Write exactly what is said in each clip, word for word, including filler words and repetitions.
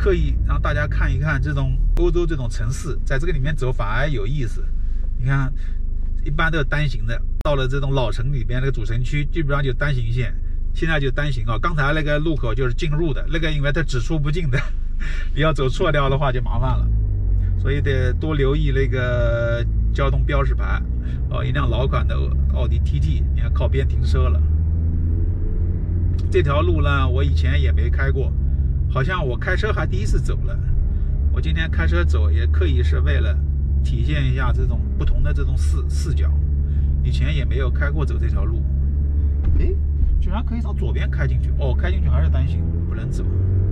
特意让大家看一看这种欧洲这种城市，在这个里面走反而有意思。你看，一般都是单行的，到了这种老城里边那个主城区，基本上就单行线。现在就单行啊，刚才那个路口就是进入的，那个因为它只出不进的，你要走错掉的话就麻烦了，所以得多留意那个交通标识牌。哦，一辆老款的奥迪 T T， 你看靠边停车了。这条路呢，我以前也没开过，好像我开车还第一次走了。我今天开车走也刻意是为了体现一下这种不同的这种视视角，以前也没有开过走这条路。诶，居然可以从左边开进去，哦，开进去还是单行，不能走。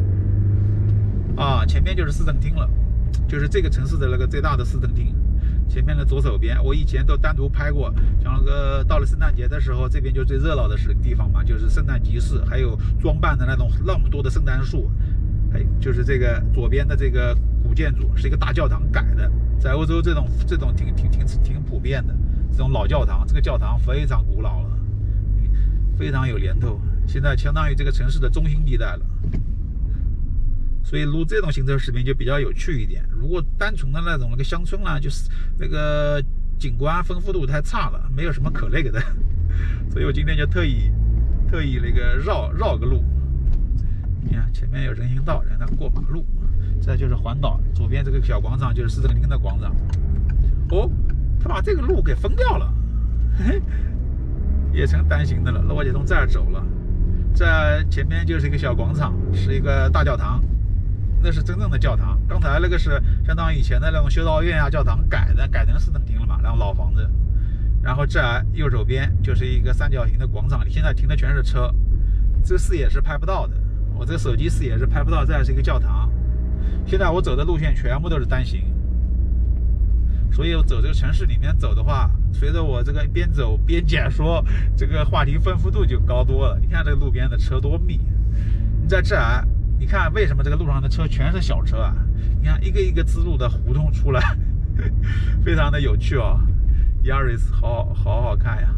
啊，前面就是市政厅了，就是这个城市的那个最大的市政厅。前面的左手边，我以前都单独拍过，像那个到了圣诞节的时候，这边就最热闹的是地方嘛，就是圣诞集市，还有装扮的那种那么多的圣诞树。哎，就是这个左边的这个古建筑是一个大教堂改的，在欧洲这种这种挺挺挺挺普遍的这种老教堂，这个教堂非常古老了，非常有年头，现在相当于这个城市的中心地带了。所以录这种行车视频就比较有趣一点。如果单纯的那种那个乡村呢，就是那个景观丰富度太差了，没有什么可那个的。所以我今天就特意特意那个绕绕个路。你看前面有人行道，让它过马路。这就是环岛，左边这个小广场就是市政厅的广场。哦，他把这个路给封掉了，嘿嘿，也成单行的了。那我就从这儿走了。这前面就是一个小广场，是一个大教堂。那是真正的教堂，刚才那个是相当于以前的那种修道院啊、教堂改的，改成市政厅了嘛，然后老房子。然后这儿右手边就是一个三角形的广场，里现在停的全是车，这个视野是拍不到的，我这个手机视野是拍不到。这儿是一个教堂。现在我走的路线全部都是单行，所以我走这个城市里面走的话，随着我这个边走边解说，这个话题丰富度就高多了。你看这个路边的车多密，你在这儿。你看为什么这个路上的车全是小车啊？你看一个一个支路的胡同出来，非常的有趣哦。Yaris 好好好看呀。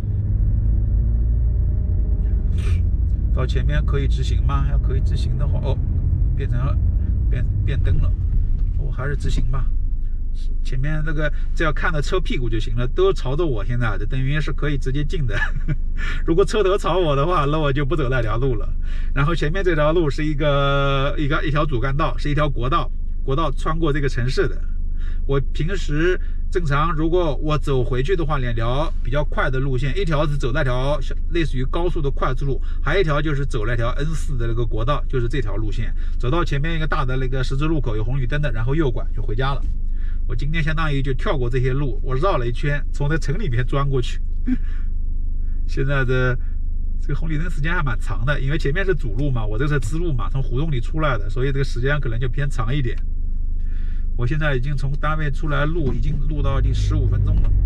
到前面可以直行吗？要可以直行的话，哦，变成了变变灯了，我、哦、还是直行吧。前面那个只要看着车屁股就行了，都朝着我，现在这等于是可以直接进的。如果车头朝我的话，那我就不走那条路了。然后前面这条路是一个一个一条主干道，是一条国道，国道穿过这个城市的。我平时正常，如果我走回去的话，两条比较快的路线，一条是走那条类似于高速的快速路，还有一条就是走那条 N 四 的那个国道，就是这条路线。走到前面一个大的那个十字路口有红绿灯的，然后右拐就回家了。我今天相当于就跳过这些路，我绕了一圈，从这城里面钻过去。现在的这个红绿灯时间还蛮长的，因为前面是主路嘛，我这是支路嘛，从胡同里出来的，所以这个时间可能就偏长一点。我现在已经从单位出来录，已经录到第十五分钟了。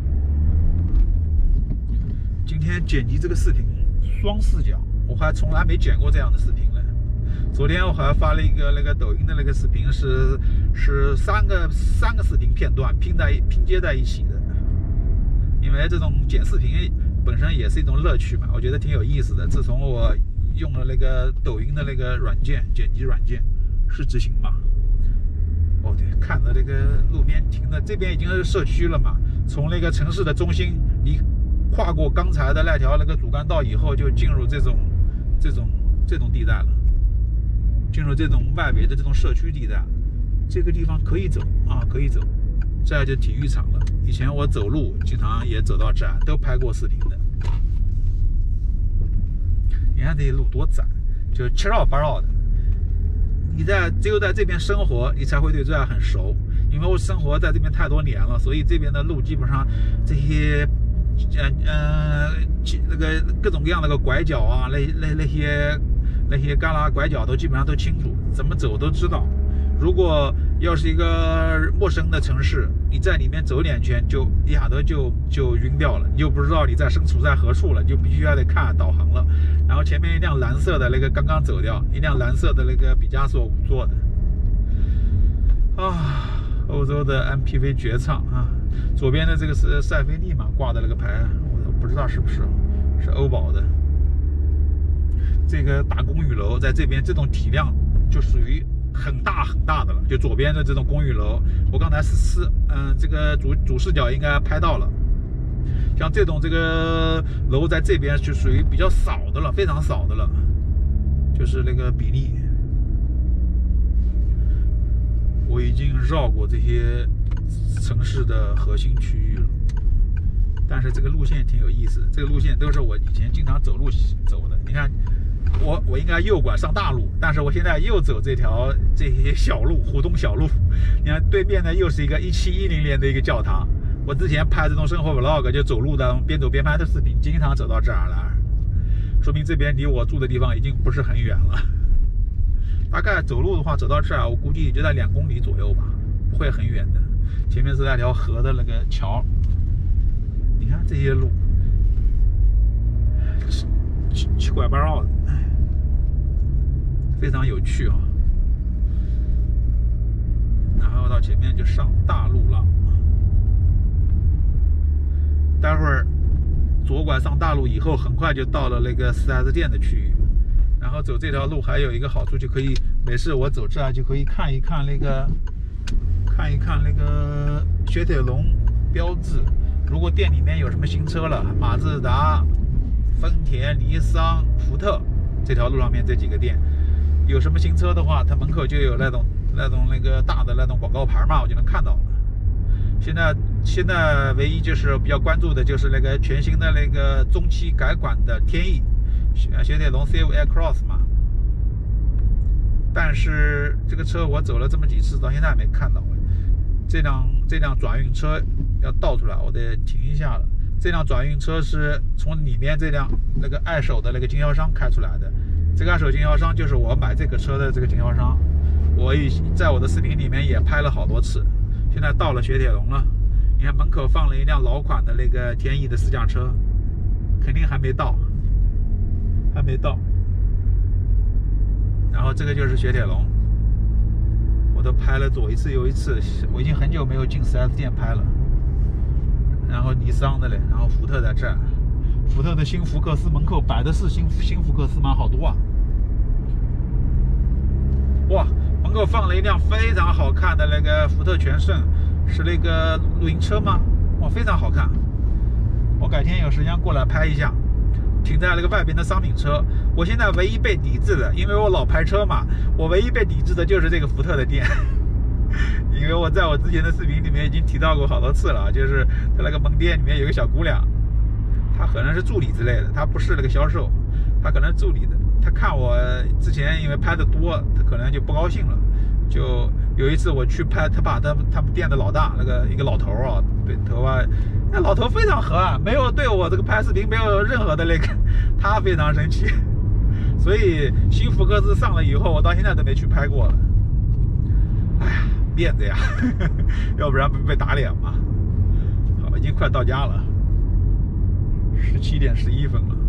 今天剪辑这个视频双视角，我还从来没剪过这样的视频呢。昨天我还发了一个那个抖音的那个视频，是是三个三个视频片段拼在拼接在一起的。因为这种剪视频本身也是一种乐趣嘛，我觉得挺有意思的。自从我用了那个抖音的那个软件剪辑软件，是执行嘛？哦对，看着那个路边停的，这边已经是社区了嘛。从那个城市的中心，你跨过刚才的那条那个主干道以后，就进入这种这种这种地带了。进入这种外围的这种社区地带，这个地方可以走啊，可以走。这就体育场了。以前我走路经常也走到这儿，都拍过视频的。你看这些路多窄，就七绕八绕的。你在只有在这边生活，你才会对这儿很熟。因为我生活在这边太多年了，所以这边的路基本上这些，呃呃，那个各种各样的个拐角啊，那那那些。那些旮旯拐角都基本上都清楚，怎么走都知道。如果要是一个陌生的城市，你在里面走两圈就一下子就就晕掉了，你就不知道你在身处在何处了，你就必须要得看导航了。然后前面一辆蓝色的那个刚刚走掉，一辆蓝色的那个毕加索五座的。啊，欧洲的 M P V 绝唱啊！左边的这个是塞菲利嘛挂的那个牌，我都不知道是不是，是欧宝的。这个大公寓楼在这边，这种体量就属于很大很大的了，就左边的这种公寓楼，我刚才是是嗯这个主主视角应该拍到了。像这种这个楼在这边就属于比较少的了，非常少的了，就是那个比例。我已经绕过这些城市的核心区域了，但是这个路线挺有意思，这个路线都是我以前经常走路走的。你看，我我应该右拐上大路，但是我现在又走这条这些小路，湖东小路。你看对面呢又是一个一七一零年的一个教堂。我之前拍这种生活 vlog 就走路的边走边拍的视频，经常走到这儿来，说明这边离我住的地方已经不是很远了。大概走路的话，走到这儿，我估计也就在两公里左右吧，不会很远的。前面是那条河的那个桥，你看这些路，七七拐八绕的，非常有趣啊。然后到前面就上大路了，待会儿左拐上大路以后，很快就到了那个 四 S 店的区域。然后走这条路还有一个好处，就可以没事我走这儿就可以看一看那个看一看那个雪铁龙标志。如果店里面有什么新车了，马自达、丰田、尼桑、福特，这条路上面这几个店有什么新车的话，它门口就有那种那种那个大的那种广告牌嘛，我就能看到了。现在现在唯一就是比较关注的就是那个全新的那个中期改款的天翼。雪铁龙 C F Air Cross 嘛，但是这个车我走了这么几次，到现在还没看到。这辆这辆转运车要倒出来，我得停一下了。这辆转运车是从里面这辆那个二手的那个经销商开出来的。这个二手经销商就是我买这个车的这个经销商，我已在我的视频里面也拍了好多次。现在到了雪铁龙了，你看门口放了一辆老款的那个天翼的试驾车，肯定还没到。还没到，然后这个就是雪铁龙，我都拍了左一次右一次，我已经很久没有进 四 S 店拍了。然后尼桑的嘞，然后福特在这儿，福特的新福克斯门口摆的是新新福克斯吗？好多啊！哇，门口放了一辆非常好看的那个福特全胜，是那个露营车吗？哇，非常好看！我改天有时间过来拍一下。停在那个外边的商品车，我现在唯一被抵制的，因为我老拍车嘛，我唯一被抵制的就是这个福特的店，因为我在我之前的视频里面已经提到过好多次了，就是在那个门店里面有个小姑娘，她可能是助理之类的，她不是那个销售，她可能是助理的，她看我之前因为拍的多，她可能就不高兴了。就有一次我去拍，他把他们他们店的老大那个一个老头啊，对头发，那老头非常和蔼，没有对我这个拍视频没有任何的那个，他非常生气。所以新福克斯上了以后，我到现在都没去拍过了。哎呀，面子呀，要不然不被打脸嘛。好，已经快到家了，十七点十一分了。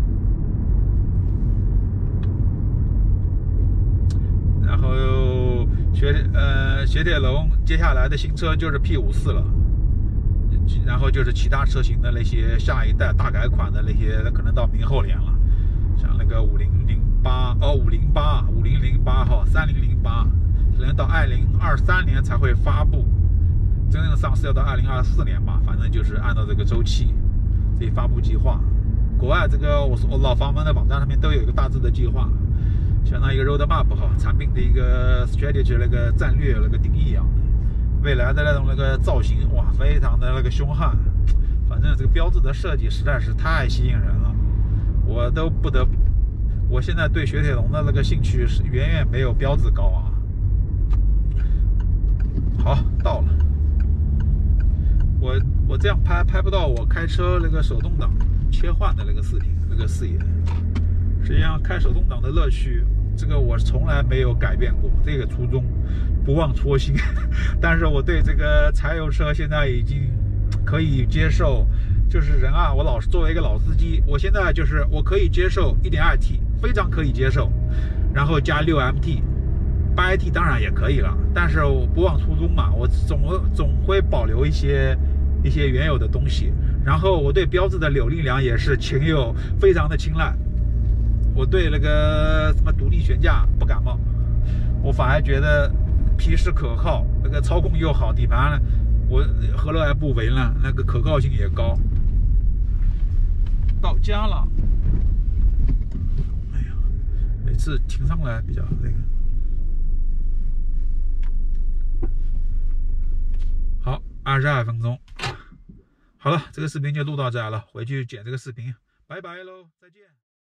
然后雪呃雪铁龙接下来的新车就是 P 五十四 了，然后就是其他车型的那些下一代大改款的那些，可能到明后年了，像那个五零零八哦五零八五零零八号三零零八，可能到二零二三年才会发布，真正上市要到二零二四年吧，反正就是按照这个周期，这发布计划。国外这个我我老房门的网站上面都有一个大致的计划。相当于一个 roadmap 哈，产品的一个 strategy 那个战略那个定义一样的，未来的那种那个造型哇，非常的那个凶悍，反正这个标志的设计实在是太吸引人了，我都不得，我现在对雪铁龙的那个兴趣是远远没有标志高啊。好，到了，我我这样拍拍不到我开车那个手动挡切换的那个视频那个视野。实际上开手动挡的乐趣，这个我从来没有改变过，这个初衷不忘初心。但是我对这个柴油车现在已经可以接受，就是人啊，我老是作为一个老司机，我现在就是我可以接受 一点二 T， 非常可以接受，然后加 六 M T， 八 A T 当然也可以了，但是我不忘初衷嘛，我总总会保留一些一些原有的东西。然后我对标致的扭力梁也是情有非常的青睐。我对那个什么独立悬架不感冒， 我反而觉得皮实可靠，那个操控又好，底盘呢，我何乐而不为呢？那个可靠性也高。到家了，哎呀，每次停上来比较那个。好，二十二分钟。好了，这个视频就录到这儿了，回去剪这个视频，拜拜喽，再见。